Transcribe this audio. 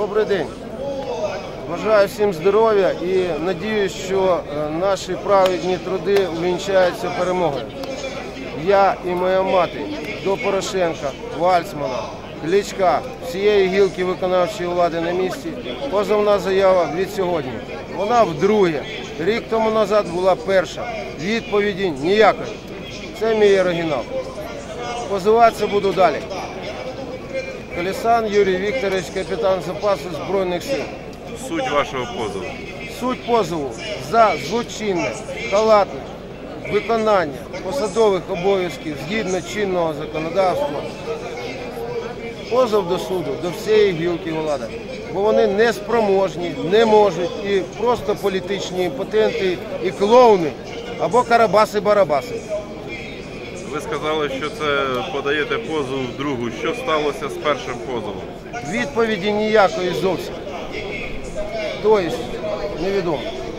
Добрий день. Бажаю всім здоров'я і надіюсь, що наші праведні труди увінчаються перемогою. Я і моя мати до Порошенка, Вальцмана, Кличка, всієї гілки виконавчої влади на місці. Позовна заява від сьогодні. Вона вдруге. Рік тому назад була перша. Відповіді ніякої. Це мій оригінал. Позиватися буду далі. Колесан Юрій Вікторович, капітан запасу Збройних сил. Суть вашого позову? Суть позову за злочинне, халатне виконання посадових обов'язків згідно чинного законодавства. Позов до суду, до всієї гілки влади. Бо вони неспроможні, не можуть і просто політичні імпотенти і клоуни або карабаси-барабаси. Ви сказали, що це подаєте позов другу. Що сталося з першим позовом? Відповіді ніякої зовсім. Тобто, невідомо.